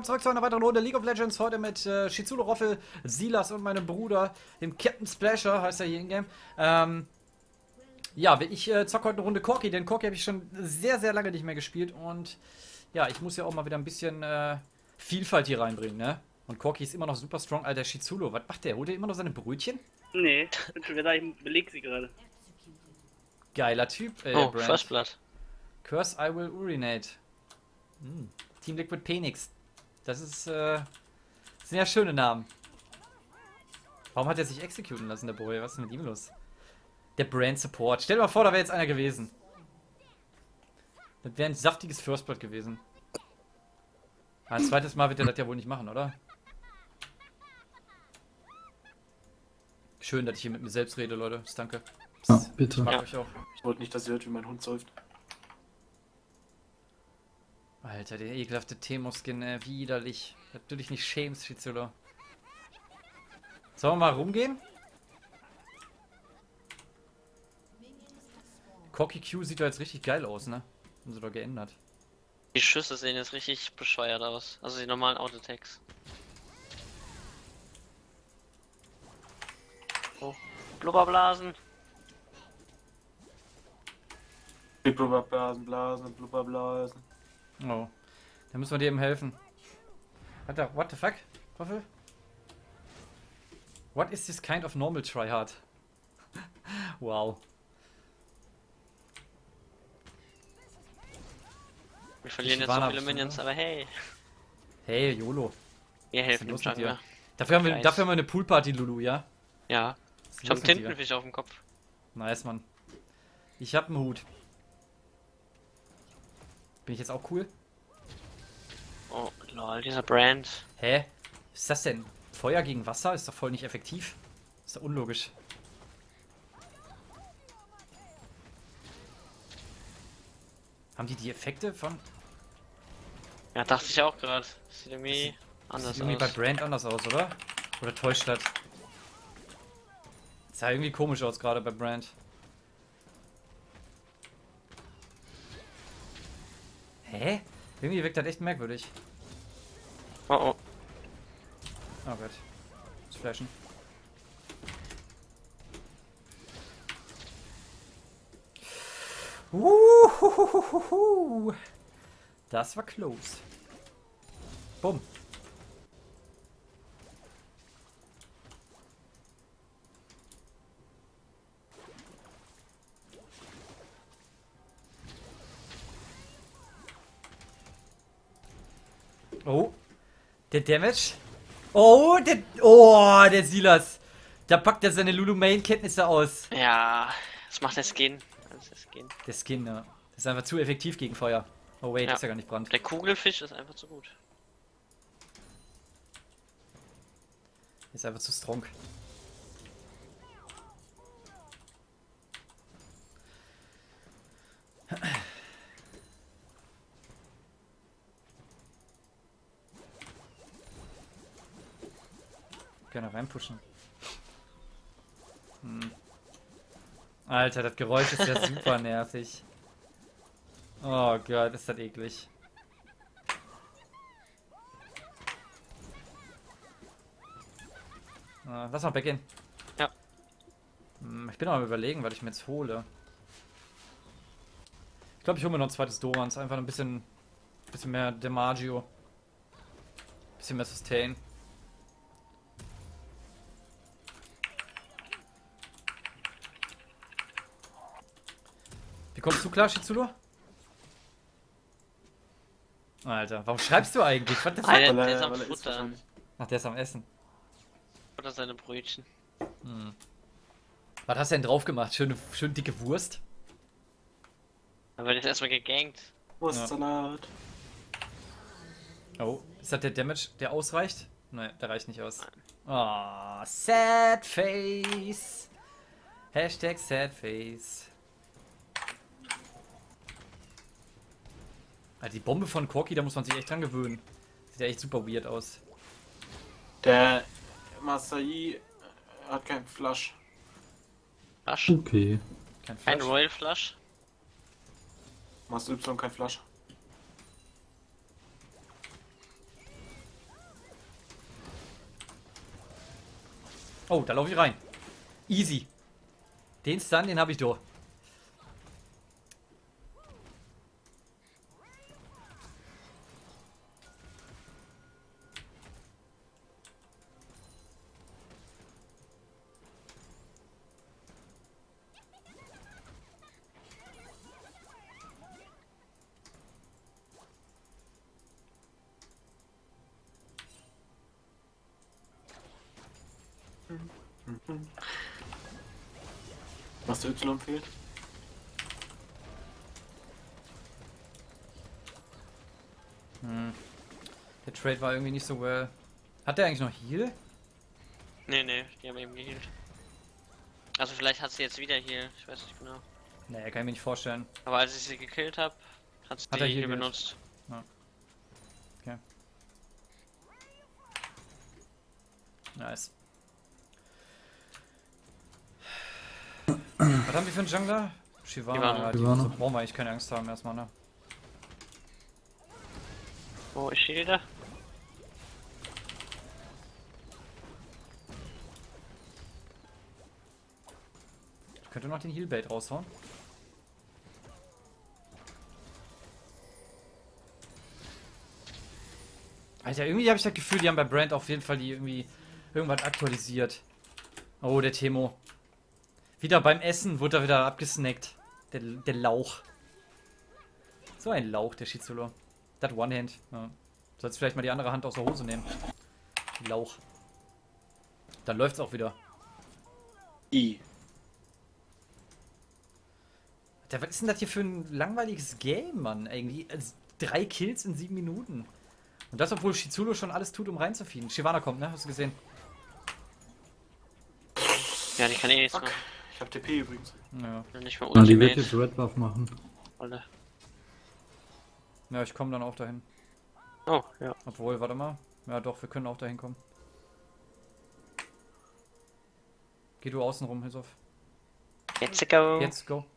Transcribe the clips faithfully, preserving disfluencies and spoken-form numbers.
zurück zu einer weiteren Runde League of Legends. Heute mit äh, Shizulo Roffel, Silas und meinem Bruder, dem Captain Splasher, heißt er hier in-game. Ähm, ja, ich äh, zocke heute eine Runde Corki, denn Corki habe ich schon sehr, sehr lange nicht mehr gespielt. Und ja, ich muss ja auch mal wieder ein bisschen äh, Vielfalt hier reinbringen, ne? Und Corki ist immer noch super strong. Alter, Shizulo, was macht der? Holt er immer noch seine Brötchen? Nee, ich bin schon wieder da, ich beleg sie gerade. Geiler Typ, äh, Oh, Brand. First Blood. Curse, I will urinate. Hm. Team Liquid Phoenix. Das ist, äh, sind ja schöne Namen. Warum hat er sich executen lassen, der Boy? Was ist mit ihm los? Der Brand Support. Stell dir mal vor, da wäre jetzt einer gewesen. Das wäre ein saftiges First Blood gewesen. Ein zweites Mal wird er das ja wohl nicht machen, oder? Schön, dass ich hier mit mir selbst rede, Leute. Danke. Ja, bitte. Ich mag Ja. euch auch. Ich wollte nicht, dass ihr hört, wie mein Hund säuft. Alter, der ekelhafte Temo-Skin, äh, widerlich. Dass du dich nicht schämst, Shizulo. Sollen wir mal rumgehen? Corki Q sieht doch jetzt richtig geil aus, ne? Haben sie doch geändert. Die Schüsse sehen jetzt richtig bescheuert aus. Also die normalen Autotechs. Oh. Blubberblasen. Blubberblasen, Blasen, Blubberblasen. Oh. Da müssen wir dir eben helfen. Alter, what the fuck? Roffel? What is this kind of normal tryhard? Wow. Wir verlieren Ich jetzt war so da viele schon, Minions, ne? aber hey. Hey, YOLO. Ihr Was ist helft denn dem los mit dir? Jungler. Dafür haben wir, Nice. dafür haben wir eine Poolparty, Lulu, ja? Ja. Was ist Ich los hab einen mit dir? Tintenfisch auf dem Kopf. Nice, Mann. Ich hab einen Hut. Bin ich jetzt auch cool? Oh, lol, dieser Brand. Hä? Was ist das denn? Feuer gegen Wasser? Ist doch voll nicht effektiv. Ist doch unlogisch. Haben die die Effekte von... Ja, dachte ich auch gerade. Sieht irgendwie Das anders sieht irgendwie bei aus. Brand anders aus, oder? Oder täuscht das? Das sah irgendwie komisch aus gerade bei Brand. Hä? Irgendwie wirkt das echt merkwürdig. Oh oh. Oh Gott. Das Flashen. Uhuhuhuhu. Das war close. Bumm. Oh. Der Damage. Oh, der. Oh, der Silas. Da packt er seine Lulu-Main-Kenntnisse aus. Ja, das macht der Skin. Das ist der Skin. Der Skin, ja. Das ist einfach zu effektiv gegen Feuer. Oh wait, Ja. ist ja gar nicht Brand. Der Kugelfisch ist einfach zu gut. Ist einfach zu strong. Gerne reinpushen. Hm. Alter, das Geräusch ist ja super nervig. Oh Gott, ist das eklig. Ah, lass mal back in. Ja. Hm, ich bin aber am Überlegen, was ich mir jetzt hole. Ich glaube, ich hole mir noch ein zweites Dorans. Einfach ein bisschen, bisschen mehr Damagio. Bisschen mehr Sustain. Wie kommst du klar, Shizulo? Alter, warum schreibst du eigentlich? Was the fuck? Alter, Weil der er, ist am weil er isst Futtern. wahrscheinlich. Ach, der ist am Essen. Oder seine Brötchen. Hm. Was hast du denn drauf gemacht? Schöne, schön dicke Wurst? Dann wird jetzt erstmal gegankt. Wurstsalat. Oh, ist das der Damage, der ausreicht? Nein, der reicht nicht aus. Oh, sad face. Hashtag sad face. Ah, die Bombe von Corki, da muss man sich echt dran gewöhnen. Sieht ja echt super weird aus. Der Masai hat keinen Flush. Flush? Okay. Kein Ein Flash. Royal Flush? Master Y kein Flush. Oh, da laufe ich rein. Easy. Den Stun, den habe ich durch. Was der Y fehlt? Hm. Der Trade war irgendwie nicht so well. Hat der eigentlich noch Heal? Nee, nee, die haben eben geheilt. Also vielleicht hat sie jetzt wieder Heal, ich weiß nicht genau. Nee, kann ich mir nicht vorstellen. Aber als ich sie gekillt habe, hat sie Hat die er Heal Heal benutzt. Okay. Nice. Was haben wir für einen Jungler? Shyvana, Shyvana. ja, die Shyvana. so brauchen wir eigentlich keine Angst haben erstmal, ne? Wo ist die da? Ich könnte noch den Heal-Bait raushauen. Alter, irgendwie habe ich das Gefühl, die haben bei Brand auf jeden Fall die irgendwie irgendwas aktualisiert. Oh, der Temo. Wieder beim Essen wurde er wieder abgesnackt. Der, der Lauch. So ein Lauch, der Shizolo. Das One-Hand. Ja. Sollst vielleicht mal die andere Hand aus der Hose nehmen. Lauch. Dann läuft's auch wieder. I. Alter, was ist denn das hier für ein langweiliges Game, Mann? Irgendwie also drei Kills in sieben Minuten. Und das, obwohl Shizolo schon alles tut, um reinzufieden. Shyvana kommt, ne? Hast du gesehen? Ja, die kann eh nichts Fuck. machen. Ich hab T P übrigens. Ja. Nicht mal Ja, die wird Ultimate. jetzt Red Buff machen. Alle. Ja, ich komme dann auch dahin. Oh, ja. Obwohl, warte mal. Ja doch, wir können auch dahin kommen. Geh du außen rum, Hilsof. Let's go. Jetzt, go.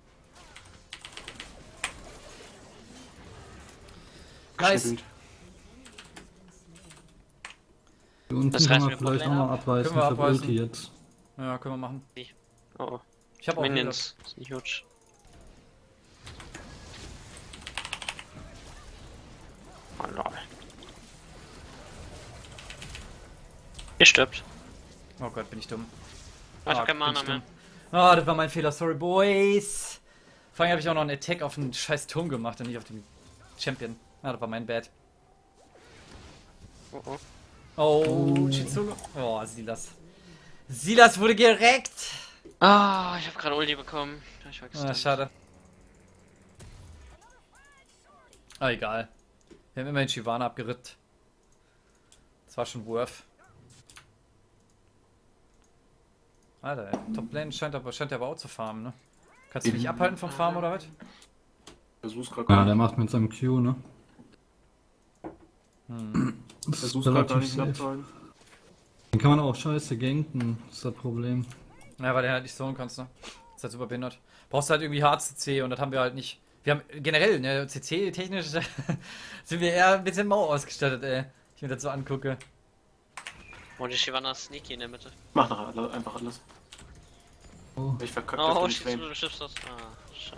Nice. Schnibbelt. Hier unten Das kann heißt, man wir vielleicht Botlane nochmal abreißen. Können wir Ich hab abreißen. Ulti jetzt. Ja, können wir machen. Oh, oh. Ich habe auch Heal. Minions. Sind huge. Oh lol. Ihr stirbt. Oh Gott, bin ich dumm. Ah, ich Ah, hab kein bin Mana ich mehr. dumm. Ah, das war mein Fehler. Sorry, Boys. Vor allem habe ich auch noch einen Attack auf den scheiß Turm gemacht und nicht auf den Champion. Ah, das war mein Bad. Oh, oh. Oh, Shizolo. Oh, Silas. Silas wurde gereckt. Ah, ich hab gerade Ulti bekommen. Ich war Ah, gestunt. schade. Ah, egal. Wir haben immerhin Shyvana abgerippt. Das war schon worth. Alter, Top-Lane scheint aber, scheint der aber auch zu farmen, ne? Kannst du dich abhalten vom Farmen oder was? Versuch's grad Ja, gar der nicht. macht mit seinem Q, ne? Hm. Das ist Versuch's grad gar relativ nicht safe. abzuhalten. Den kann man auch scheiße ganken, das ist das Problem. Ja, weil der halt nicht zonen kannst, ne? Ist halt super behindert. Brauchst halt irgendwie H C C und das haben wir halt nicht. Wir haben generell, ne, C C-technisch sind wir eher ein bisschen mau ausgestattet, ey. Ich mir das so angucke. Oh, die Shyvana ist sneaky in der Mitte. Mach nachher alle, einfach alles. Oh. Ich verkackt Oh, auf den schießt du, Flame. du schiffst das. Ah, schade.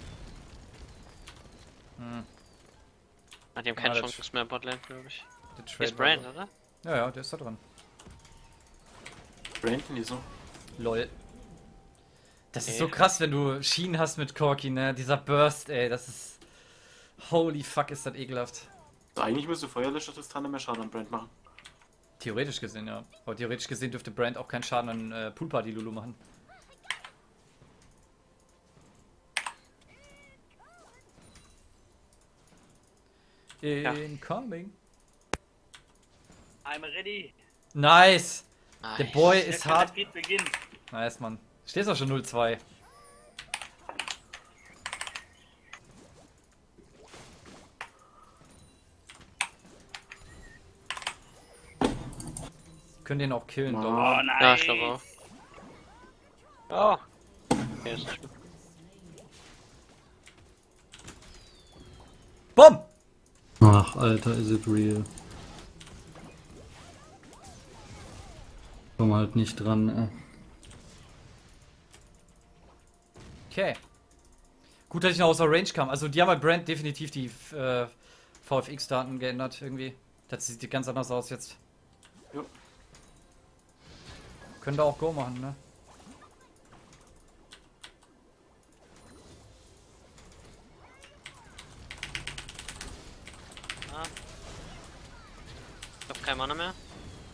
Hm. Ah, die haben Ah, keine das- Chance mehr Botlane, glaube ich. Der Hier ist war- Brand, oder? Ja, ja, der ist da dran. Brandon, die so. Lol. Das ist Okay. so krass, wenn du Schienen hast mit Corki, ne? Dieser Burst, ey, das ist. Holy fuck, ist das ekelhaft. Also eigentlich müsste Feuerlöscher Tristana mehr Schaden an Brand machen. Theoretisch gesehen, ja. Aber theoretisch gesehen dürfte Brand auch keinen Schaden an äh, Poolparty Lulu machen. Ja. Incoming. I'm ready. Nice. Der Nice. Boy Der ist kann hart. das Lied beginnen. Nice, Mann. Stehst auch schon null zwei. Können den auch killen, Ja. glaube Oh nein. Ja, ich glaube auch. Oh. Okay, ist nicht schlimm. ich. Bumm! Ach, Alter, is it real? Komm halt nicht dran. Äh. Okay. Gut, dass ich noch außer Range kam. Also die haben bei Brand definitiv die äh, V F X-Daten geändert irgendwie. Das sieht ganz anders aus jetzt. Jo. Können da auch Go machen, ne? Ah. Ich hab kein Mana mehr.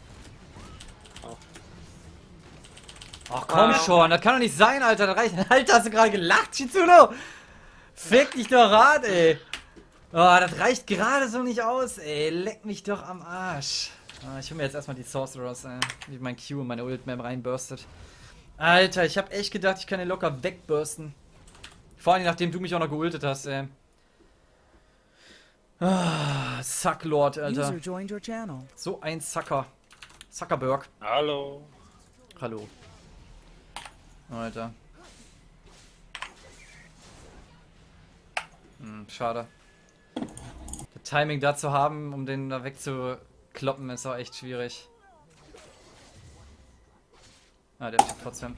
Ach komm Ah. schon, das kann doch nicht sein, Alter. Das reicht. Alter, hast du gerade gelacht, Shizuno? Fick dich doch ran, ey. Oh, das reicht gerade so nicht aus, ey. Leck mich doch am Arsch. Ah, ich hol mir jetzt erstmal die Sorcerers, ey. Wie mein Q und meine Ult Map reinburstet. Alter, ich hab echt gedacht, ich kann den locker wegbursten. Vor allem, nachdem du mich auch noch geultet hast, ey. Ah, Sucklord, Alter. User joined your channel. So ein Sucker. Zuckerberg. Hallo. Hallo. Alter. Hm, schade. Das Timing da zu haben, um den da wegzukloppen, ist auch echt schwierig. Ah, der steht trotzdem.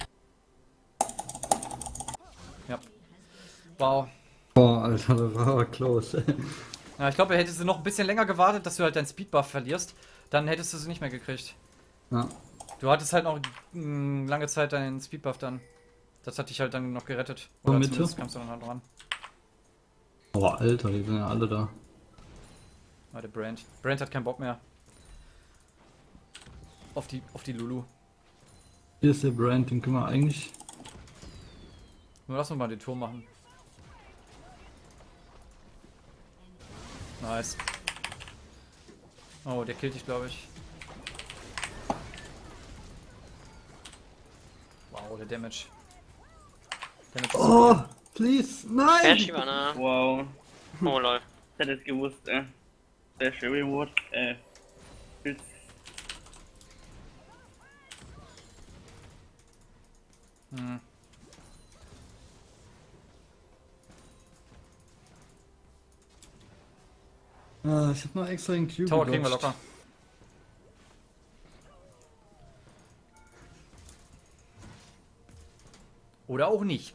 Ja. Wow. Boah, Alter, das war aber close. Ja, ich glaube, hättest du noch ein bisschen länger gewartet, dass du halt deinen Speedbuff verlierst, dann hättest du sie nicht mehr gekriegt. Ja. Du hattest halt noch mh, lange Zeit deinen Speedbuff dann. Das hat dich halt dann noch gerettet. So, Oder Mitte? zumindest kamst du dann halt dran. Boah, Alter, die sind ja alle da. Ah, der Brand. Brand hat keinen Bock mehr. Auf die, auf die Lulu. Hier ist der Brand, den können wir eigentlich... Nur lass uns mal den Turm machen. Nice. Oh, der killt dich, glaube ich. Wow, der Damage. Damage ist Oh, so please, Wer nein! Shivana? Wow. Oh lol. Ich hätte es gewusst, äh. Der Sherry Wood, äh. Pilz. Hm. Ah, ich hab mal extra den Q Tower kriegen wir gedodged. locker. Oder auch nicht.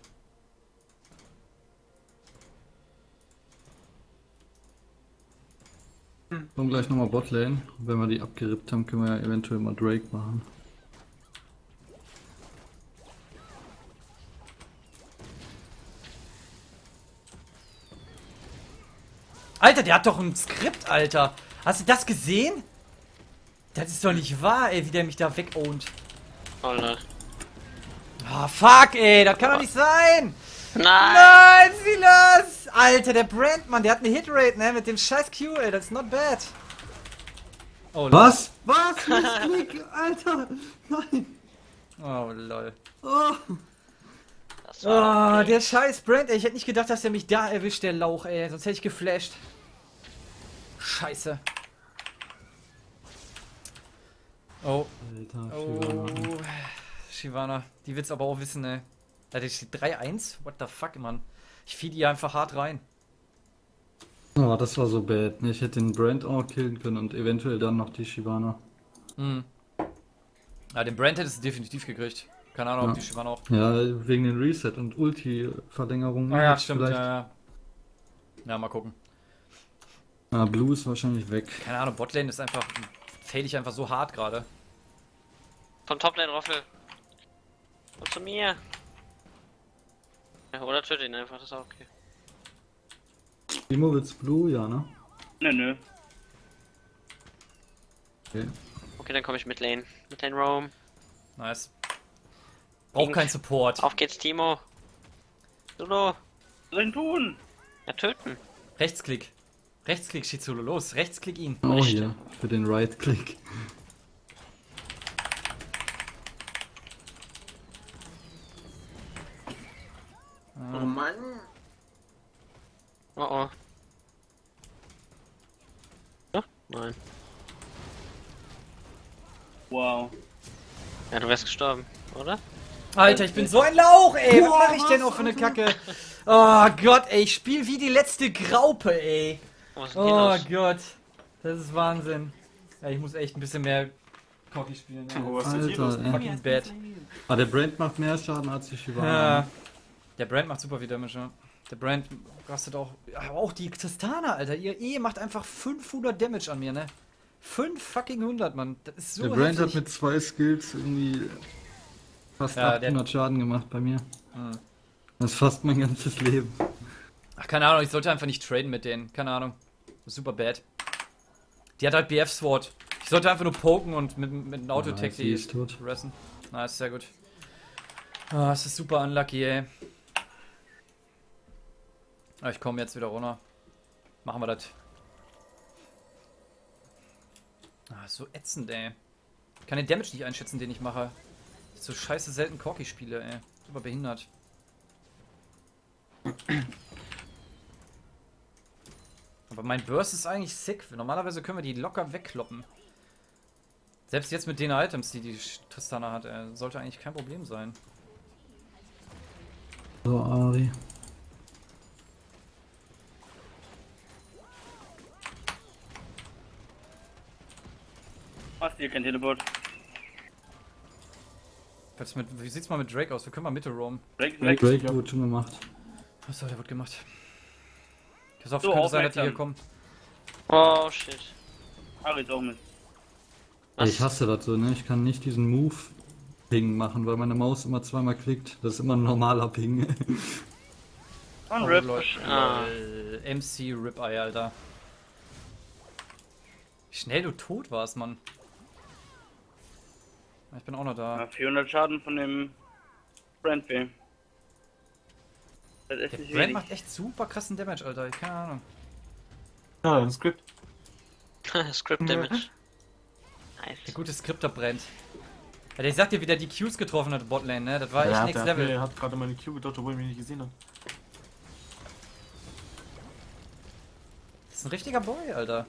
Kommen gleich nochmal Botlane. Wenn wir die abgerippt haben, können wir ja eventuell mal Drake machen. Alter, der hat doch ein Skript, Alter. Hast du das gesehen? Das ist doch nicht wahr, ey, wie der mich da wegownt. Oh lol. Ah, fuck, ey, das kann doch nicht sein. Nein! Nein, Silas! Alter, der Brandmann, der hat eine Hitrate, ne, mit dem scheiß Q, ey, das ist not bad. Oh, lol. Was? Was? Klick, Alter! Nein! Oh, lol. Oh. Das war Oh, okay. der scheiß Brand, ey, ich hätte nicht gedacht, dass der mich da erwischt, der Lauch, ey, sonst hätte ich geflasht. Scheiße. Oh, Alter, oh, Shivana. Shivana, die wird's aber auch wissen, ey. Alter, steht drei eins? What the fuck, Mann. Ich feed ihr einfach hart rein. Oh, das war so bad. Ich hätte den Brand auch noch killen können und eventuell dann noch die Shivana. Hm. Ja, den Brand hättest du definitiv gekriegt. Keine Ahnung, ob Ja. die Shivana auch. Ja, wegen den Reset und Ulti-Verlängerung. Ah ja, hätte ich stimmt, ja, vielleicht- ja. Ja, mal gucken. Ah, Blue ist wahrscheinlich weg. Keine Ahnung, Botlane ist einfach. Fail ich einfach so hart gerade. Vom Toplane Roffel. Und zu mir. Ja, oder töte ihn einfach, das ist auch okay. Timo wird's Blue, ja, ne? Nö, nö. Okay. Okay, dann komme ich mit Lane. Mit Lane Roam. Nice. Braucht kein Support. Auf geht's, Timo. Solo. Was soll ich denn tun? Ja, töten. Rechtsklick. Rechtsklick, Shizulo, los. Rechtsklick ihn. Oh, Nicht. hier. Für den Right-Click. Oh Mann. Oh oh. Ja? Nein. Wow. Ja, du wärst gestorben, oder? Alter, ich bin so ein Lauch, ey. Was mache ich denn auch für eine Kacke? Oh Gott, ey. Ich spiele wie die letzte Graupe, ey. Was ist denn hier Oh los? Gott. Das ist Wahnsinn. Ja, ich muss echt ein bisschen mehr Corki spielen. Oh, was ist hier los? Alter, ey. Fucking bad. Ah, der Brand macht mehr Schaden als ich über. Ja. Der Brand macht super viel Damage, ja. Der Brand kostet auch. Aber auch die Tristana, Alter. Ihr E macht einfach fünfhundert Damage an mir, ne? fünf fucking hundert, Mann. Das ist so Der Brand heftig. hat mit zwei Skills irgendwie fast Ja, der- achthundert Schaden gemacht bei mir. Hm. Das ist fast mein ganzes Leben. Ach, keine Ahnung, ich sollte einfach nicht traden mit denen. Keine Ahnung. Super bad. Die hat halt B F-Sword. Ich sollte einfach nur poken und mit, mit einem Autotech Ah, sie die ist tot. ressen. Nice, sehr gut. Ah, es ist super unlucky, ey. Ah, ich komme jetzt wieder runter. Machen wir das. Ah, ist so ätzend, ey. Ich kann den Damage nicht einschätzen, den ich mache. Ich so scheiße selten Corki spiele, ey. Super behindert. Aber mein Burst ist eigentlich sick. Normalerweise können wir die locker wegkloppen. Selbst jetzt mit den Items, die die Tristana hat, ey, sollte eigentlich kein Problem sein. So, Ari. Hast hier kein Teleport. Was mit, wie sieht's mal mit Drake aus? Wir können mal Mitte roamen. Drake ist Drake, weg. Drake wurde schon gemacht. Achso, der wird gemacht. Pass auf, So, könnte sein, dass die aufmerksam. hier kommen. Oh shit. Ari ist auch mit. Ey, ich hasse das so, ne? Ich kann nicht diesen Move-Ping machen, weil meine Maus immer zweimal klickt. Das ist immer ein normaler Ping. Und Oh, Rip. Lol. Ah. Lol. M C Ripeye, Alter. Wie schnell du tot warst, Mann. Ich bin auch noch da. Ja, vierhundert Schaden von dem Brand weh. Das ist echt Der nicht Brand wenig. macht echt super krassen Damage, Alter. Ich keine Ahnung. Ja, ein Skript. Script Damage. Der Nice. gute Skripter brennt. Ja, der sagt dir, wie der die Qs getroffen hat, Botlane, ne? Das war echt Ja, next der, Level. der hat gerade meine Q gedodged, obwohl er mich nicht gesehen hat. Das ist ein richtiger Boy, Alter.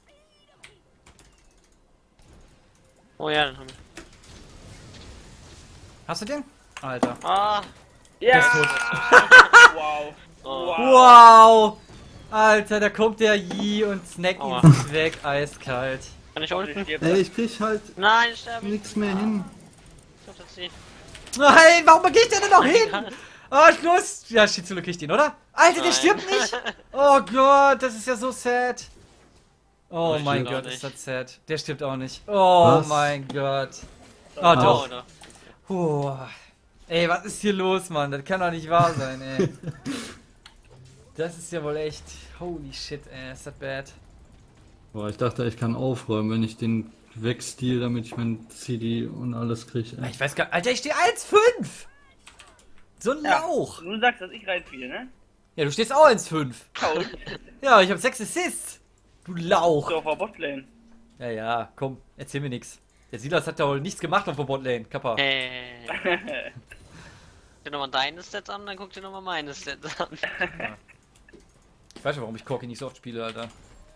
Oh ja, den haben wir. Hast du den? Alter. Ah! Der ist tot. Wow. Oh. Wow! Alter, da kommt der Yi und snackt Aua. ihn weg, eiskalt. Kann ich unten? Ey, ich krieg halt Nein, ich sterbe. nichts mehr hin. Ich hab das nicht. Nein, warum geht der denn noch hin? Oh, Schluss! Ja, Shizulu kriegt ihn, oder? Alter, der Nein. stirbt nicht! Oh Gott, das ist ja so sad. Oh Ich mein stirb auch Gott, ist nicht. das sad. Der stirbt auch nicht. Oh Was? mein Gott. Oh Oh, doch. doch. Puh. Ey, was ist hier los, Mann? Das kann doch nicht wahr sein, ey. Das ist ja wohl echt. Holy shit, ey, ist das bad. Boah, ich dachte, ich kann aufräumen, wenn ich den wegsteal, damit ich mein C D und alles krieg. Ey. Ich weiß gar nicht. Alter, ich stehe eins fünf! So ein Ja. Lauch! Du sagst, dass ich reinfiel, ne? Ja, du stehst auch eins fünf. Kaul. Ja, ich habe sechs Assists. Du Lauch. So auf der Botlane. Ja, ja, komm, erzähl mir nix. Der Silas hat da wohl nichts gemacht auf der Botlane, Kappa. Hey. Guck dir nochmal deine Stats an, dann guck dir nochmal meine Stats an. Ich weiß schon, warum ich Corki nicht so oft spiele, Alter.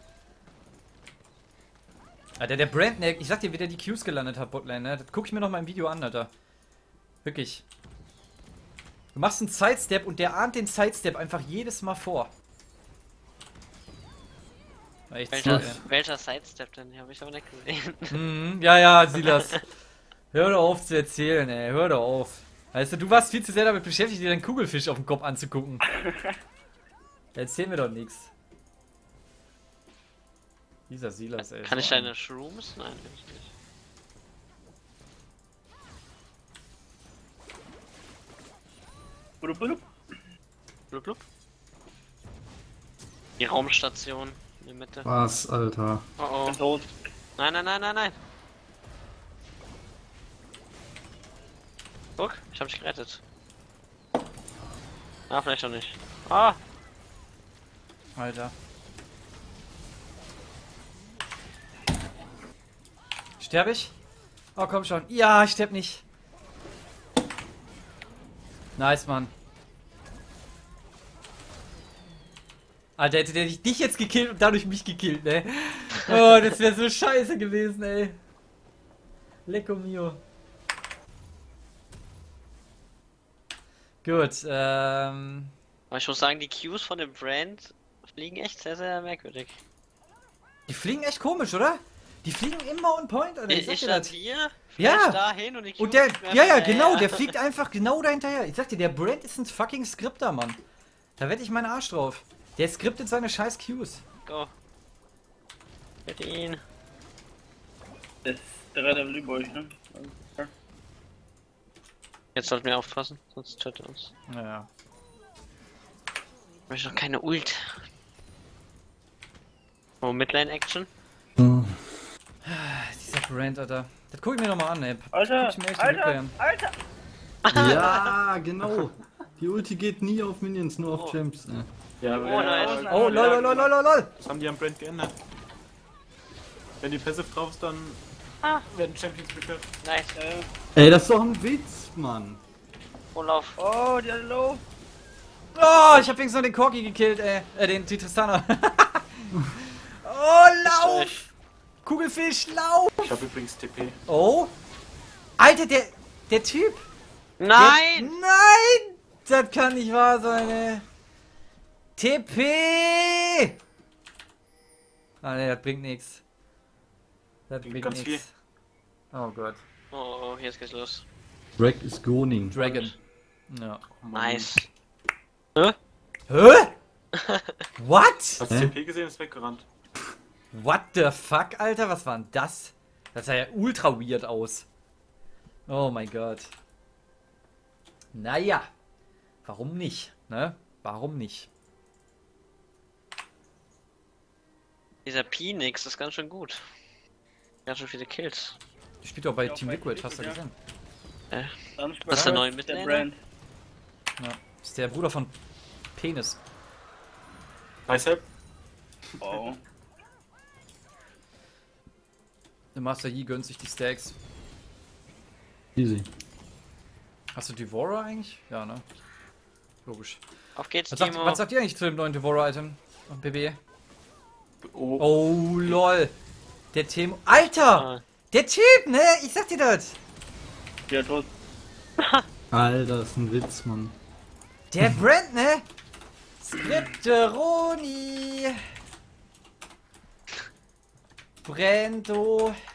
Alter, der Brand, ne, ich sag dir, wie der die Qs gelandet hat, Botlane, ne? Das guck ich mir noch mal im Video an, Alter. Wirklich. Du machst einen Sidestep und der ahnt den Sidestep einfach jedes Mal vor. War echt Welcher, sad, welcher Sidestep denn? Den hab ich aber nicht gesehen. ey. Mhm, ja, ja, Silas. Hör doch auf zu erzählen, ey. Hör doch auf. Weißt du, du warst viel zu sehr damit beschäftigt, dir deinen Kugelfisch auf den Kopf anzugucken. Erzähl mir doch nichts. Dieser Silas, ey. Kann ich so ein- deine Shrooms? Nein, kann ich nicht. Blub, blub. Blub, blub. Die Raumstation in der Mitte. Was, Alter? Oh oh. Bin tot. Nein, nein, nein, nein, nein. Guck, ich hab dich gerettet. Ah, vielleicht auch nicht. Ah! Alter. Sterb ich? Oh, komm schon. Ja, ich sterb nicht. Nice, Mann. Alter, hätte der dich jetzt gekillt und dadurch mich gekillt, ne? Oh, das wäre so scheiße gewesen, ey. Lecco mio. Gut, ähm... Aber ich muss sagen, die Qs von dem Brand fliegen echt sehr, sehr merkwürdig. Die fliegen echt komisch, oder? Die fliegen immer on point, Alter. Ich Ich, sag ich dir stand das. hier, Ja. flash dahin und die Q Und der, fliegt mir ja, ja, einfach genau, der hinterher. fliegt einfach genau dahinterher. Ich sag dir, der Brand ist ein fucking Skripter, Mann. Da wette ich meinen Arsch drauf. Der skriptet seine scheiß Qs. Go. Mit ihn. Das ist drei Level über euch, ne? Jetzt sollten wir aufpassen, sonst tötet er uns. Naja. Ich möchte noch keine Ult. Oh, Midlane-Action. Oh. Dieser Brand, Alter. Das guck ich mir nochmal an, ey. Alter, Guck ich mir echt Alter, an. Alter! Ja, genau. Die Ulti geht nie auf Minions, nur auf Oh. Champs. Äh. Ja, Oh nein. Oh, lol, lol, lol, lol, lol, lol. Das haben die am Brand geändert. Wenn die Passive drauf ist, dann Ah. werden Champions beschwert. Nice. Äh, Ey, das ist doch ein Witz, Mann. Oh, lauf. oh, die hat low! Oh, ich hab wenigstens noch den Corgi gekillt, ey. Äh, den, die Tristana. Oh, lauf! Kugelfisch, lauf! Ich habe übrigens T P. Oh. Alter, der, der Typ. Der, Nein! nein! Das kann nicht wahr sein, ey. T P! Ah, ne, das bringt nichts. Das Bringt bringt ganz nichts. Oh Gott. Oh, oh, jetzt geht's los. Drag is going. Dragon. Ja. Nice. Hä? What? Hast du Hä? T P gesehen? Ist weggerannt. What the fuck, Alter? Was war denn das? Das sah ja ultra weird aus. Oh mein Gott. Naja. Warum nicht? Ne? Warum nicht? Dieser Phoenix ist ganz schön gut. Ganz schön viele Kills. Die spielt doch bei Ja, Team bei Liquid, Team hast du Liquid, gesehen? Dann Das ist der neue der Midlaner? Brand. Ja. Das ist der Bruder von Penis. Nice help. Wow. Der Master Yi gönnt sich die Stacks. Easy. Hast du Devourer eigentlich? Ja, ne? Logisch. Auf geht's, Was sagt, Timo. was sagt ihr eigentlich zu dem neuen Devourer-Item? Und B B? Oh. Oh, lol. Der Timo. Alter! Ah. Der Typ, ne? Ich sag dir das. Der tot. Alter, das ist ein Witz, Mann. Der Brand, ne? Skripteroni. Brando.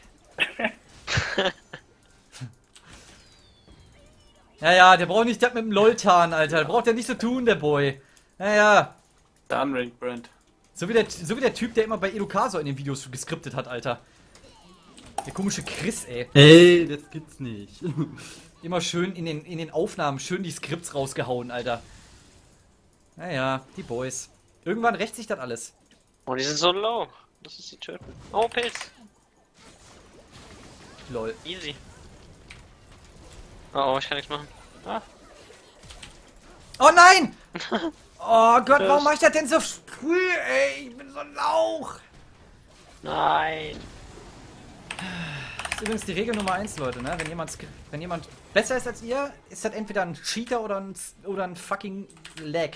Ja, ja, der braucht nicht das mit dem Loltan, Alter. Der braucht ja nicht so tun, der Boy. Ja, ja. Der Unranked Brand. So wie, der, so wie der Typ, der immer bei Edukasor in den Videos geskriptet hat, Alter. Der komische Chris, ey. Ey, das gibt's nicht. Immer schön in den, in den Aufnahmen, schön die Skripts rausgehauen, Alter. Naja, die Boys. Irgendwann rächt sich das alles. Oh, die sind so low. Das ist die töten. Oh, Pilz. Lol. Easy. Oh, oh, ich kann nichts machen. Ah. Oh nein! Oh Gott, warum mach ich das denn so früh, ey? Ich bin so ein Lauch. Nein. Das ist übrigens die Regel Nummer eins, Leute, ne? Wenn jemand, skri- wenn jemand besser ist als ihr, ist das entweder ein Cheater oder ein, oder ein fucking Lag.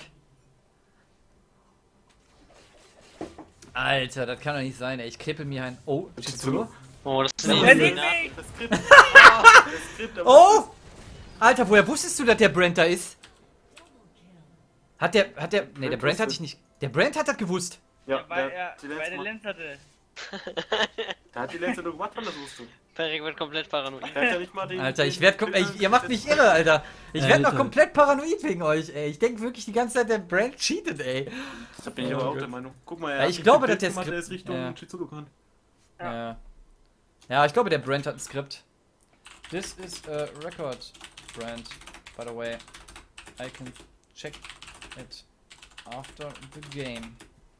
Alter, das kann doch nicht sein, ey. Ich krippel mir ein... Oh, Chizuru? Oh, das ist Ja, ein nee, Easy. Das Skript. Ah, das Skript, aber Oh! Alter, woher wusstest du, dass der Brand da ist? Hat der, hat der, nee, der Brand Brand hat wusste. dich nicht, der Brand hat das gewusst. Ja, Weil der, er die bei letzte der Mal, Lenz hatte. der hat die letzte nur gemacht, wann das wusste. Perry wird komplett paranoid. Der hat ja nicht mal den. Alter, ich den werd, kom- Filter ich, ihr macht mich irre, Alter. Ich werd noch Alter. komplett paranoid wegen euch, ey. Ich denke wirklich die ganze Zeit, der Brand cheatet, ey. Da bin ich Oh aber auch Gott. der Meinung. Guck mal, er Ja, hat ich den glaube, Bild dass der gemacht, der Skript- ist Richtung ja. Chizuru gerannt. Ja. Ja, ich glaube, der Brand hat ein Skript. This is a record brand, by the way. I can check it after the game.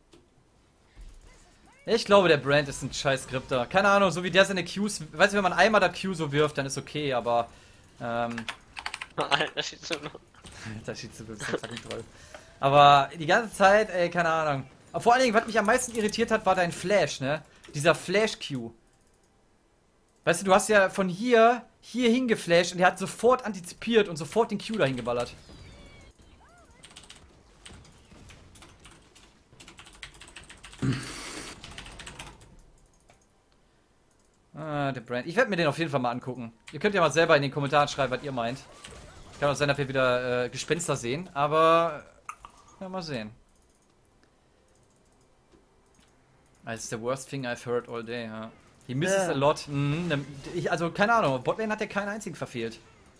Ich glaube, der Brand ist ein scheiß Skripter. Keine Ahnung, so wie der seine Qs... Weißt du, wenn man einmal das Q so wirft, dann ist okay, aber... Ähm... Alter, sieht so noch. Das sieht so ein bisschen fucking toll. Aber die ganze Zeit, ey, keine Ahnung. Aber vor allen Dingen, was mich am meisten irritiert hat, war dein Flash, ne? Dieser Flash-Q. Weißt du, du hast ja von hier, hier hingeflasht und er hat sofort antizipiert und sofort den Q dahin geballert. Ah, der Brand. Ich werde mir den auf jeden Fall mal angucken. Ihr könnt ja mal selber in den Kommentaren schreiben, was ihr meint. Kann auch sein, dass wir wieder äh, Gespenster sehen, aber ja, mal sehen. That's the worst thing I've heard all day, ja. He misses Ja. a lot. Mhm, ne- ich, also, keine Ahnung. Botlane hat ja keinen einzigen verfehlt.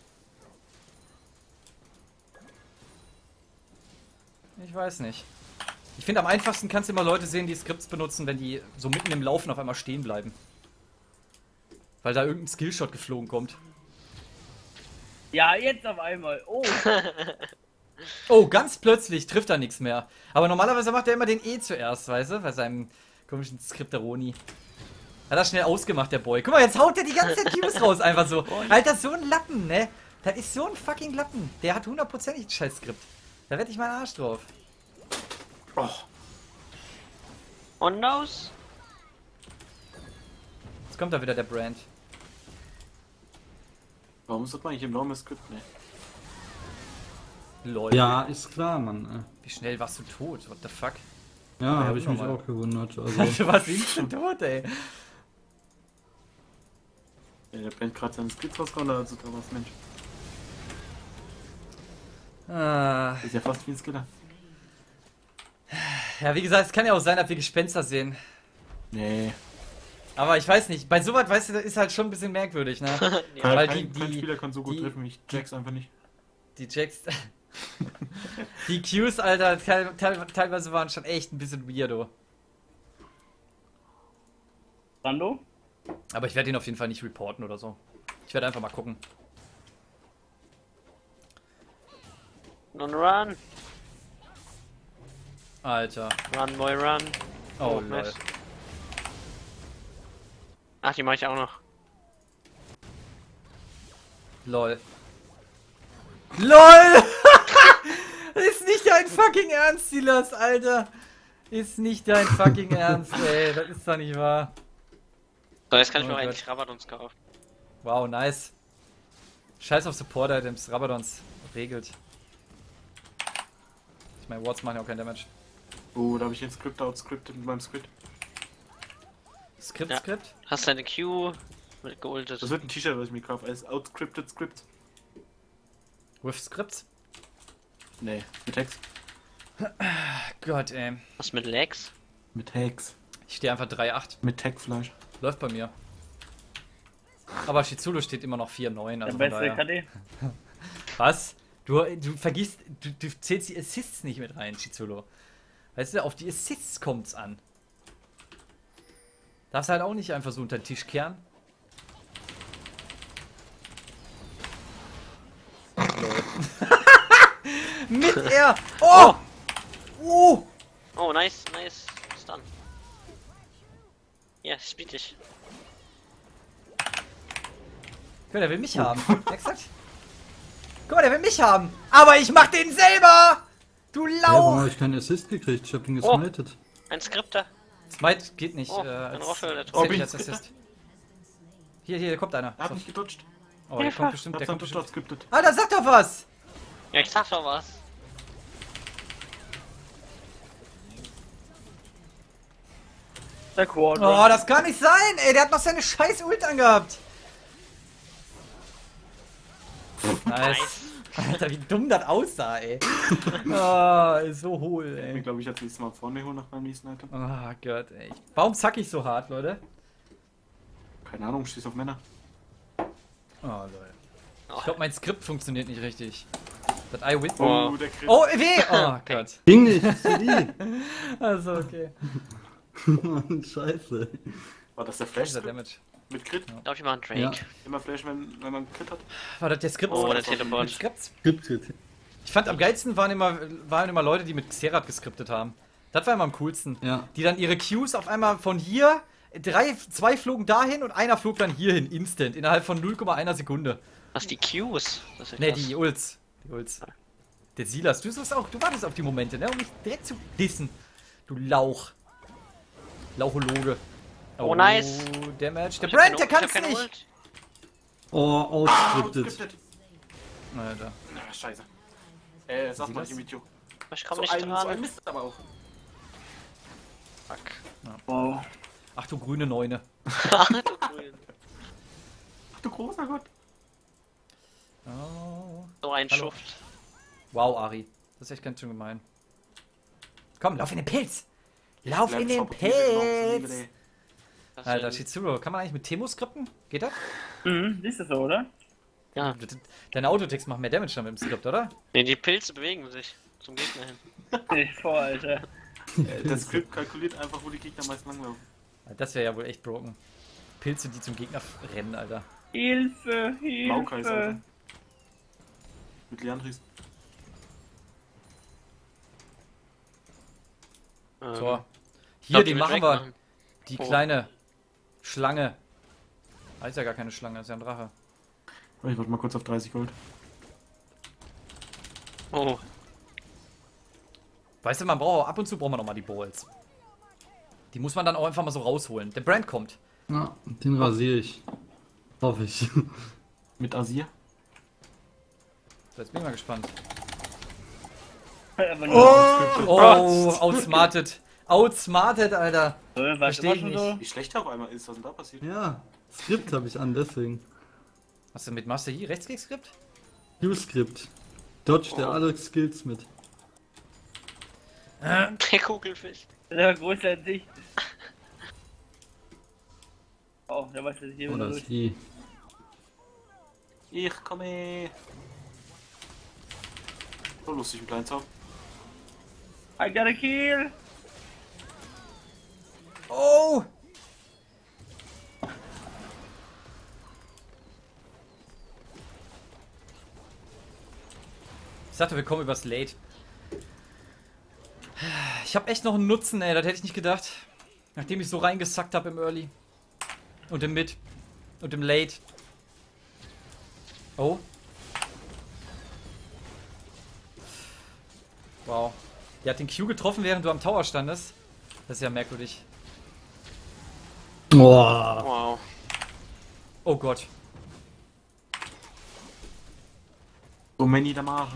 Ich weiß nicht. Ich finde, am einfachsten kannst du immer Leute sehen, die Skripts benutzen, wenn die so mitten im Laufen auf einmal stehen bleiben. Weil da irgendein Skillshot geflogen kommt. Ja, jetzt auf einmal. Oh. Oh, ganz plötzlich trifft er nichts mehr. Aber normalerweise macht er immer den E zuerst, weißt du? Bei seinem komischen Skripteroni. Hat er schnell ausgemacht, der Boy. Guck mal, jetzt haut er die ganze Zeit Qs raus, einfach so. Alter, so ein Lappen, ne? Das ist so ein fucking Lappen. Der hat hundertprozentig ein scheiß Skript. Da wette ich meinen Arsch drauf. Oh, Und los. Jetzt kommt da wieder der Brand. warum ist das eigentlich im Normal Skript? Ne. Lol. Ja, ist klar, Mann. Wie schnell warst du tot? What the fuck? Ja, Ja, habe ich mich normal. auch gewundert. Also, Du warst instant tot, ey. Ja, der brennt gerade seine Skripts rausgehauen, da hat sogar was, Mensch. Ah. Das ist ja fast wie ein Skiller. Ja, wie gesagt, es kann ja auch sein, dass wir Gespenster sehen. Nee. Aber ich weiß nicht. Bei sowas, weißt du, das ist halt schon ein bisschen merkwürdig, ne? Ja. weil kein, die- kein die- Spieler kann so gut die- treffen, ich check's einfach nicht. Die Jacks. Die Qs, Alter, teil, teil, teilweise waren schon echt ein bisschen weirdo. Sando? Aber ich werde ihn auf jeden Fall nicht reporten oder so. Ich werde einfach mal gucken. Nun run. Alter. Run, boy, run. Oh, lol. nice. Ach, die mache ich auch noch. Lol. LOL! Ist nicht dein fucking Ernst, Silas, Alter. Ist nicht dein fucking Ernst, ey. Das ist doch nicht wahr. So, jetzt kann ich Oh mir auch Gott. endlich Rabadons kaufen. Wow, nice. Scheiß auf Support-Items. Rabadons regelt. Ich meine, Wards machen ja auch kein Damage. Oh, da habe ich ein Skript outscriptet mit meinem Skript. Skript, Ja. Skript? Hast deine Q mit geultet. Das wird ein T-Shirt, was ich mir kaufe, als outscripted Skript. With Scripts? Nee, mit Hex. Gott, ey. Was mit Legs? Mit Hex. Ich stehe einfach drei acht. Mit Tech-Fleisch. Läuft bei mir. Aber Shizulu steht immer noch vier neun. Der Also von beste daher. K D. Was? Du, du vergisst, du, du zählst die Assists nicht mit rein, Shizulu. Weißt du, auf die Assists kommt's an. Darfst halt auch nicht einfach so unter den Tisch kehren. Mit er! Oh! Oh! Oh, nice, nice. Stun. Ja, spiel dich. Guck mal, der will mich haben. Exakt. Guck mal, der will mich haben. Aber ich mach den selber! Du ja, warum Lauch! habe ich keinen Assist gekriegt? Ich habe ihn Oh. gesmited. Ein Skripter. Smite geht nicht. Oh, äh, ein als, Roffel, der zählt Tor. nicht bin als ich Assist. Hier, hier, da kommt einer. Er hat So. mich gedutscht. Oh, der kommt bestimmt, Ich der hab's kommt einfach bestimmt. outscriptet. Alter, sag doch was! Ja, ich sag doch was. Der Quad. Oh, das kann nicht sein, ey. Der hat noch seine scheiß Ult angehabt. Nice. Alter, wie dumm das aussah, ey. Oh, ist so hohl, Ich ey. glaube, ich als nächstes Mal vorne holen nach meinem nächsten Item. Oh Gott, ey. Warum zack ich so hart, Leute? Keine Ahnung, stehst auf Männer. Oh, Leute. Ich glaube, mein Skript funktioniert nicht richtig. Das I win. Oh. Oh, der Crit. Oh, weh! Oh Gott. Ging nicht, C D. Also, okay. Mann, scheiße. War das der Flash Flash? Damage. Mit Crit? Ich glaube, ich mach einen Drake. Ja. Immer Flash, wenn, wenn man Crit hat? War das der Skript? Oh, der das war- Teleport. Skript? Gibt es. Ich fand am geilsten waren immer, waren immer Leute, die mit Xerath geskriptet haben. Das war immer am coolsten. Ja. Die dann ihre Qs auf einmal von hier, drei, zwei flogen dahin und einer flog dann hierhin, instant, innerhalb von null Komma einer Sekunde. Was, die Qs? Das ist Ne, krass. die Ults. Die Ults. Der Silas, du sagst auch, du wartest auf die Momente, ne? Um mich direkt zu dissen. Du Lauch. Lauchologe. Oh, nice. Damage. Der Ich hab Brand, der keine- ich hab kann's keine nicht. Ult. Oh, Ah, outscripted. outscripted. Alter. Na, scheiße. Äh, sag mal nicht im Video. Ich komm So nicht ein, so ein dran. Mist aber auch. Fuck. Wow. Ach du grüne Neune. Ach, du Grün. Ach du großer Gott. Oh. So ein Hallo. Schuft. Wow, Ari. Das ist echt ganz schön gemein. Komm, lauf in den Pilz. Lauf in den Bleib stoppen, diese Knopf, Pilz. ey. Das Alter, ist- Shizuru, kann man eigentlich mit Temo skripten? Geht das? Mhm, siehst du so, oder? Ja. Deine Autotext macht mehr Damage dann mit dem Skript, oder? Nee, die Pilze bewegen sich zum Gegner hin. Stell dich vor, Alter. Äh, Das Skript kalkuliert einfach, wo die Gegner meist langlaufen. Das wäre ja wohl echt broken. Pilze, die zum Gegner rennen, Alter. Hilfe, Blaukreis, Alter. Hilfe. Mit Leandris. Ähm, So. ich Hier, glaub, die mit machen Drake wir. machen. Die Oh. kleine Schlange. Ah, ist ja gar keine Schlange, ist ja ein Drache. Oh, ich warte mal kurz auf dreißig Gold. Oh, Weißt du, man braucht ab und zu braucht man noch mal die Balls. Die muss man dann auch einfach mal so rausholen. Der Brand kommt. Ja, den rasiere ich. Hoffe ich. Mit Asir. So, jetzt bin ich mal gespannt. Aber nur Oh, outsmarted. Outsmarted, Alter. so, was versteh immer ich schon nicht. so? Wie schlecht er auf einmal ist, was denn da passiert? Ja, Skript habe ich an, deswegen. Hast du mit Master Yi Rechtsklick-Skript? Q-Skript. Dodge der alle Skills mit. der Kugelfisch. Der war größer als ich. Oh, der weiß, dass ich hier Oder wieder das durch. I. Ich komme. So lustig, ein kleinen Zauber. I got a kill. Oh! Ich dachte, wir kommen übers Late. Ich habe echt noch einen Nutzen, ey. Das hätte ich nicht gedacht. Nachdem ich so reingesackt habe im Early. Und im Mid. Und im Late. Oh. Wow. Der hat den Q getroffen, während du am Tower standest. Das ist ja merkwürdig. Boah. Wow. Oh Gott. So many Damage.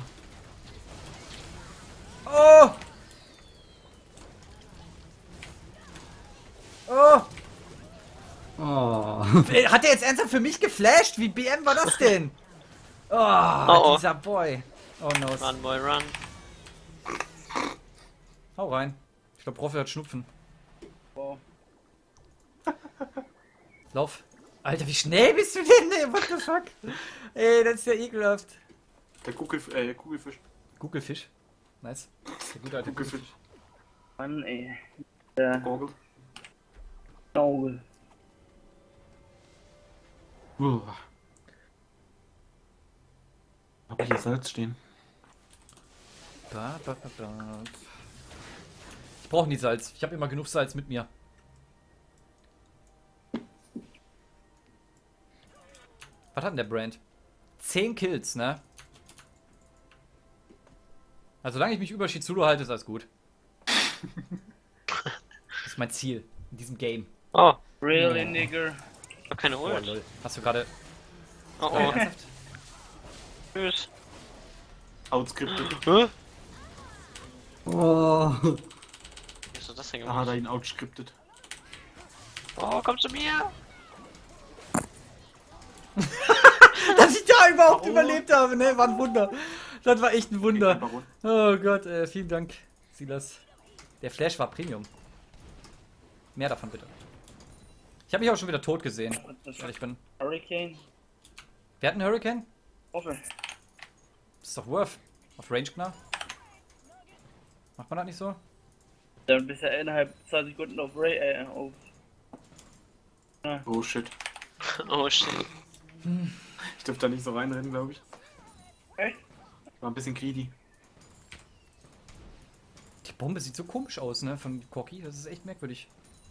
Oh! Oh! Oh. Ey, hat der jetzt ernsthaft für mich geflasht? Wie B M war das denn? Oh, Oh, oh. dieser Boy. Oh no. Run, boy, run. Hau rein. Ich glaube, Profi hat Schnupfen. Wow. Lauf. Alter, wie schnell bist du denn? Ey, what the fuck? Ey, das ist ja ekelhaft. Der Kugel, äh, Kugelfisch. Kugelfisch. Nice. Der gute alte Kugelfisch. Mann, ey. Der Gorgel. Auge. Uh. Hab ich hier Salz stehen? Ba, ba, ba, ba. Ich brauche nie Salz. Ich habe immer genug Salz mit mir. Was hat denn der Brand? zehn Kills, ne? Also solange ich mich über Shizuru halte, ist alles gut. Das ist mein Ziel in diesem Game. Oh, Really, nigger. ich hab keine Oh, Ult. lol. Hast du gerade... Oh, Oh, oh. ernsthaft? Tschüss. Outscripted. Hä? Oh. Wie hast du das denn Da hat gemacht? er ihn outscripted. Oh, komm zu mir! Dass ich da überhaupt überlebt habe, ne? War ein Wunder. Das war echt ein Wunder. Baron. Oh Gott, äh, vielen Dank, Silas. Der Flash war Premium. Mehr davon bitte. Ich habe mich auch schon wieder tot gesehen. What the fuck? Ehrlich bin. Hurricane. Wer hat einen Hurricane? Hoffe. Das ist doch Worth. Auf Range nah. Macht man das nicht so? Dann bist du innerhalb zwei Sekunden auf Ray, äh, auf. Oh shit. Oh shit. Ich dürfte da nicht so reinrennen, glaube ich. Echt? War ein bisschen greedy. Die Bombe sieht so komisch aus, ne? Von Corki. Das ist echt merkwürdig.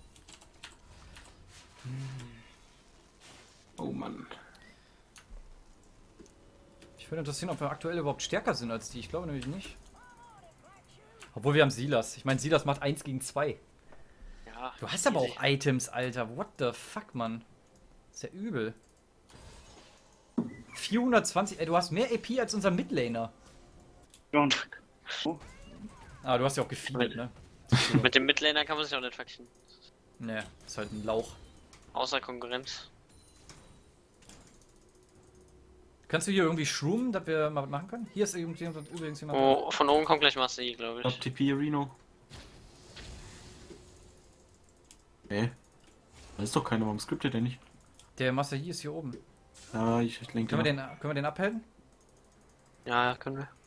Oh Mann. Ich würde interessieren, ob wir aktuell überhaupt stärker sind als die. Ich glaube nämlich nicht. Obwohl wir haben Silas. Ich meine, Silas macht eins gegen zwei. Ja. Du hast aber easy. auch Items, Alter. What the fuck, Mann? Ist ja übel. vierhundertzwanzig. Ey, du hast mehr A P als unser Midlaner. John. Ah, du hast ja auch gefeedet, ne? Mit dem Midlaner kann man sich auch nicht verklicken. Ne, ist halt ein Lauch. Außer Konkurrenz. Kannst du hier irgendwie shroomen, dass wir mal was machen können? Hier ist übrigens übrigens jemand. Oh, von oben kommt gleich Master Yi, glaube Top ich. T P Reno. Nee. Da ist doch keiner, warum skriptet der nicht? Der Master Yi ist hier oben. Ja, ich, ich lenke Können wir den. den, können wir den abhalten? Ja, ja, können wir.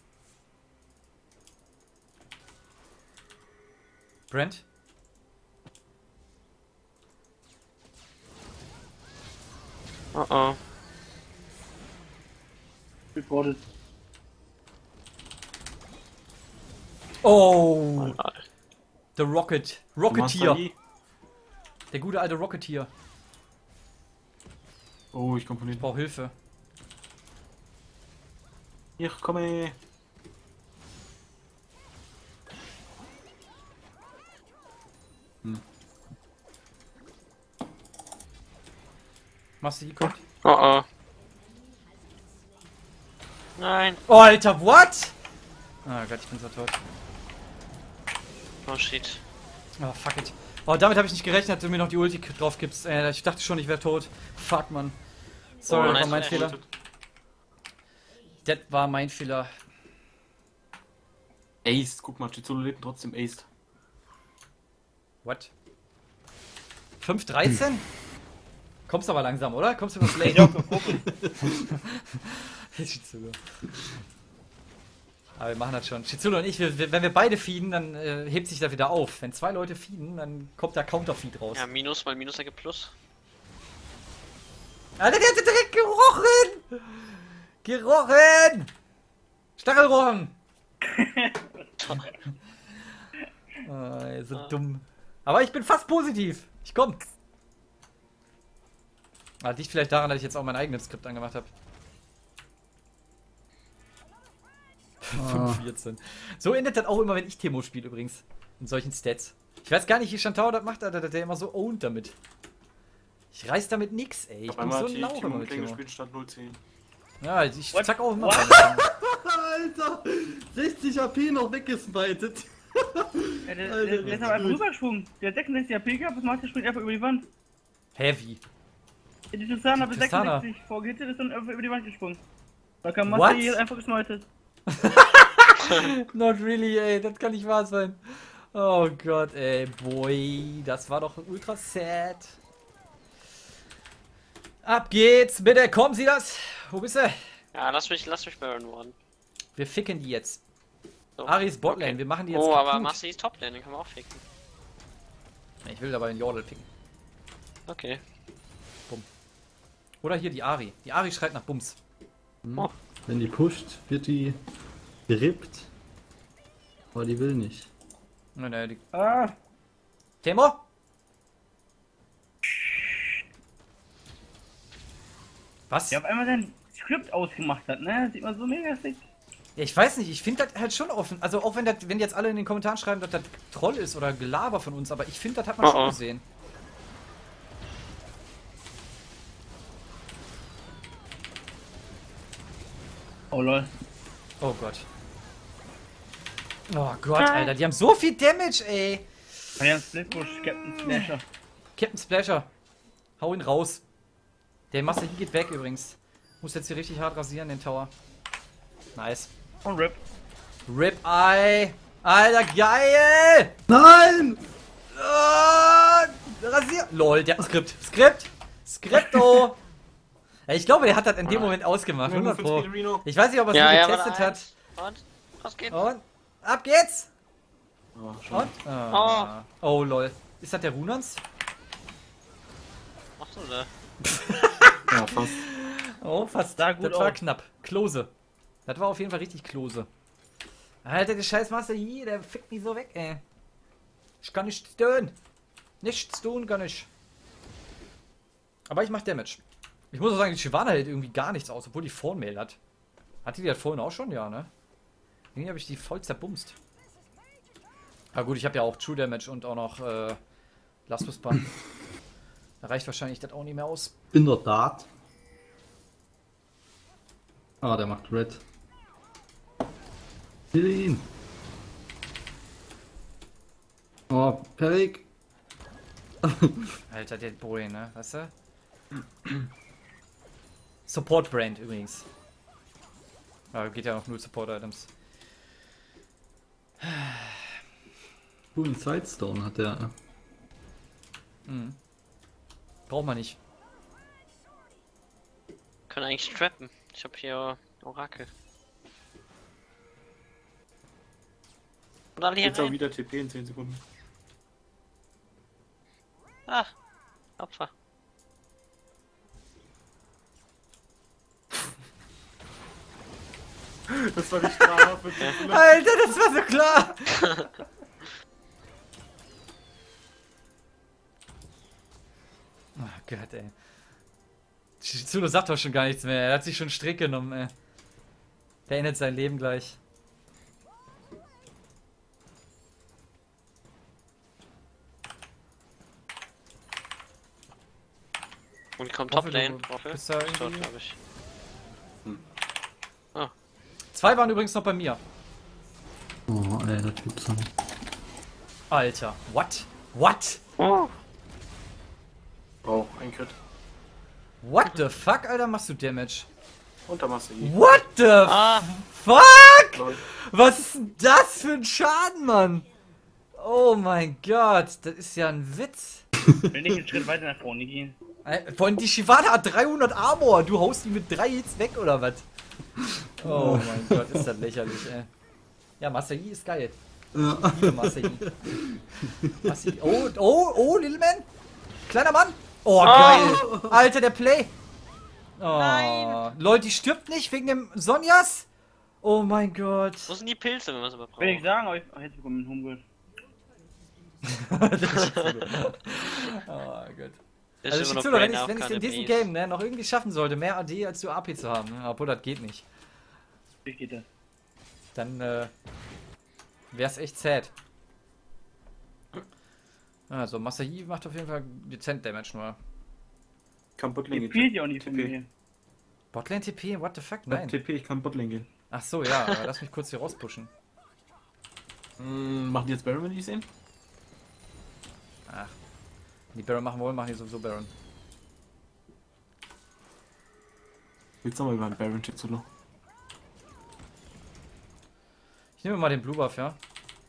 Brent? Oh oh. Reported. Oh! Oh, The Rocket. Master Rocketeer. Yi. Der gute alte Rocketeer. Oh, ich komme von Ich hinten. brauche Hilfe. Ich komme. Master Yi kommt. oh oh. Nein. Oh, Alter, what? Oh Gott, ich bin so tot. Oh shit. Oh, fuck it. Oh, damit habe ich nicht gerechnet, dass du mir noch die Ulti drauf gibst. Äh, ich dachte schon, ich wäre tot. Fuck, Mann. Sorry, Oh, das war nice mein flash. Fehler. Das war mein Fehler. Ace, guck mal, Chizolo lebt trotzdem Ace. What? fünf dreizehn? Kommst aber langsam, oder? Kommst du übers Lane? Ja, geguckt. Shizulo. Aber wir machen das schon. Shizulo und ich, wir, wir, wenn wir beide feeden, dann äh, hebt sich das wieder auf. Wenn zwei Leute feeden, dann kommt da Counterfeed raus. Ja, Minus mal Minus ergibt Plus. Alter, der hat direkt gerochen! Gerochen! Stachelrochen! Oh, ihr seid Ah. dumm. Aber ich bin fast positiv. Ich komm. Ah, liegt vielleicht daran, dass ich jetzt auch mein eigenes Skript angemacht habe. fünf vierzehn. So endet das auch immer, wenn ich Timo spiele übrigens. In solchen Stats. Ich weiß gar nicht, wie Shantao das macht, Alter, dass der immer so owned damit. Ich reiß damit nix, ey. Ich Auf bin einmal so hat ein die Lauch immer Timo mit Kling Timo. gespielt statt null zehn. Ja, ich What? zack auch immer. What? meine Alter! sechzig A P noch weggesmited. Ja, der, der, der ist aber einfach rübergesprungen. Der hat sechsundsechzig A P gehabt, was macht der? Springt einfach über die Wand. Heavy. Ja, die Tristana Die bis Tristana. sechsundsechzig vorgehittet ist und einfach über die Wand gesprungen. Da kam What? Master hier einfach gesmited. Not really, ey. Das kann nicht wahr sein. Oh Gott, ey. Boy. Das war doch ultra sad. Ab geht's. Bitte, kommen Sie das. Wo bist du? Ja, lass mich, lass mich burn worden. Wir ficken die jetzt. So. Aris Botlane. Okay. Wir machen die jetzt Oh, aber kaputt. Master ist Toplane, den kann man auch ficken. Ich will dabei den Yordle picken. Okay. Oder hier die Ari. Die Ari schreit nach Bums. Oh. Wenn die pusht, wird die gerippt. Aber die will nicht. Nein, nein, die... Ah, Temo? Was? der auf einmal sein Skript ausgemacht hat, ne? Das sieht man so mega sick. Ja, ich weiß nicht, ich finde das halt schon offen. Also auch wenn das, wenn jetzt alle in den Kommentaren schreiben, dass das Troll ist oder Gelaber von uns, aber ich finde, das hat man Oh, schon oh. gesehen. Oh lol. Oh Gott. Oh Gott, Ah. Alter, die haben so viel Damage, ey. Feiern Splitbush, Captain Slasher. Captain Splasher. Hau ihn raus. Der Master hier geht weg übrigens. Muss jetzt hier richtig hart rasieren, den Tower. Nice. Und Rip. Rip Eye. Alter, geil. Nein! Oh, rasier. Lol, der hat ein Skript. Skript. Skripto. Ja, ich glaube, der hat das in dem Moment ausgemacht. hundert Pro. Ich weiß nicht, ob er es Ja, nur ja, getestet warte, hat. Und? Was geht? Und ab geht's. Oh, schon. Und? Ah. Oh. lol. Ist das der Runans? Machst du da? Ja, fast. Oh, fast. Sah gut das war aus. knapp. Klose. Das war auf jeden Fall richtig Klose. Alter, der scheiß Master hier, der fickt mich so weg, ey. Ich kann nichts tun. Nichts tun kann ich. Aber ich mach Damage. Ich muss auch sagen, die Shyvana hält irgendwie gar nichts aus, obwohl die Vormail hat. Hatte die das vorhin auch schon? Ja, ne? Irgendwie habe ich die voll zerbumst. Aber gut, ich habe ja auch True Damage und auch noch äh, Lastus Ban. Da reicht wahrscheinlich das auch nicht mehr aus. In der Tat. Ah, der macht Red. Kill ihn. Oh, Perik. Alter, der Boy, ne? Weißt du? Support Brand übrigens. Aber geht ja noch null Support Items. Coolen Sidestone hat der. Mhm. Braucht man nicht. Können eigentlich strappen. Ich habe hier Orakel. Und alle hier Jetzt auch rein. wieder T P in zehn Sekunden. Ah, Opfer. Das war die Strafe. Alter, das war so klar! Oh Gott, ey. Shizulo sagt doch schon gar nichts mehr. Er hat sich schon Strick genommen, ey. Der endet sein Leben gleich. Und die kommt Roffel, Toplane. du Roffel. bist da Ist tot, irgendwie- glaube ich. Zwei waren übrigens noch bei mir. Oh, ey, der Typ so. Alter, what? What? Oh, ein Crit. What the fuck, Alter, machst du Damage? Unter Masse I. What the Ah, fuck? Lol. Was ist denn das für ein Schaden, Mann? Oh mein Gott, das ist ja ein Witz. Wenn ich einen Schritt weiter nach vorne gehen. Äh, Vor allem die Shivana hat dreihundert Armor. Du haust die mit drei Hits weg, oder was? Oh mein Gott, ist das lächerlich, ey. Ja, Master Yi ist geil. Ja. Ich liebe Master Yi. Master Yi. Oh, oh, oh, Little Man. Kleiner Mann. Oh, geil. Alter, der Play. Oh. Nein. Leute, die stirbt nicht wegen dem Sonjas? Oh mein Gott. wo sind die Pilze, wenn man es aber braucht? Will ich sagen, aber ich oh, jetzt bekommen einen Homegold. Oh Gott. Ist Also immer noch Shizulo, wenn Brain ich auf wenn ich in keine diesem Base. Game ne, noch irgendwie schaffen sollte, mehr A D als du A P zu haben, ne, obwohl das geht nicht, Wie geht das? dann äh, wär's echt sad. Also, Master Yi macht auf jeden Fall dezent Damage nur. Kann Botlane Die gehen. fehlt ja auch nicht von T P. mir. Botlane T P, what the fuck? Nein. Nein. T P, ich kann Botlane gehen. Ach so, ja, aber lass mich kurz hier rauspushen. Hm, machen die jetzt Baron, wenn die sehen? Ach. Wenn die Baron machen wollen, machen die sowieso Baron. Willst du nochmal über einen Baron Shizulo? Ich nehme mal den Blue Buff, ja?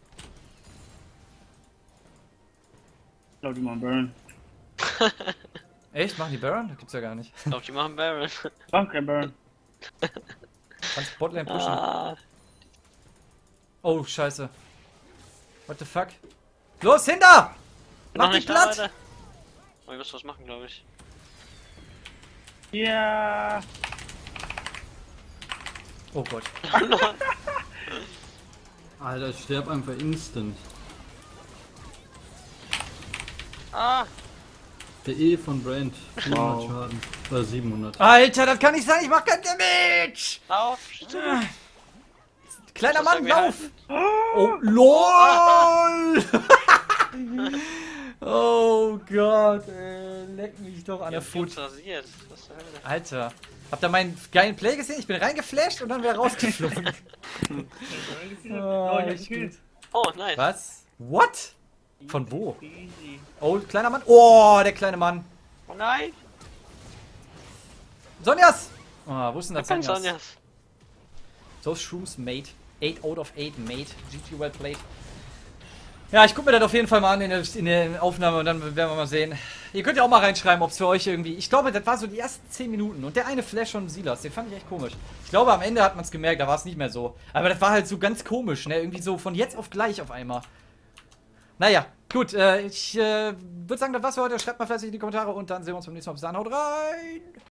Ich glaube, die machen Burn. Echt? Machen die Baron? Das gibt's ja gar nicht. Ich glaube, die machen Baron. Mach kein Burn. Kannst Botlane pushen. Ah, Oh, scheiße. What the fuck? Los, hinter! noch Mach die nicht da, platt! Leute. Oh, ich muss was machen, glaube ich. Ja. Oh Gott. Alter, ich sterb einfach instant. Ah, Der E von Brand. vierhundert Wow. Schaden. Oder siebenhundert. Alter, das kann nicht sein, ich mach kein Damage! auf! Kleiner Das Mann, irgendwie lauf! Oh, LOL! Oh Gott, ey, leck mich doch an der Foot. Rasiert. Was zur Hölle? Alter, habt ihr meinen geilen Play gesehen? Ich bin reingeflasht und dann wäre rausgeflogen. Oh, Oh, ich richtig gut. Oh, nice. Was? What? Von wo? Easy. Oh, kleiner Mann. Oh, der kleine Mann. Oh nein! Sonjas! Oh, wo ist denn Da das kann Sonjas? Sonjas. Those Shrooms, mate. eight out of eight, mate. G G well played. Ja, ich gucke mir das auf jeden Fall mal an in der, in der Aufnahme und dann werden wir mal sehen. Ihr könnt ja auch mal reinschreiben, ob es für euch irgendwie... Ich glaube, das war so die ersten zehn Minuten. Und der eine Flash von Silas, den fand ich echt komisch. Ich glaube, am Ende hat man es gemerkt, da war es nicht mehr so. Aber das war halt so ganz komisch, ne? Irgendwie so von jetzt auf gleich auf einmal. Naja, gut. Äh, ich äh, würde sagen, das war's für heute. Schreibt mal fleißig in die Kommentare und dann sehen wir uns beim nächsten Mal. Bis dann, haut rein!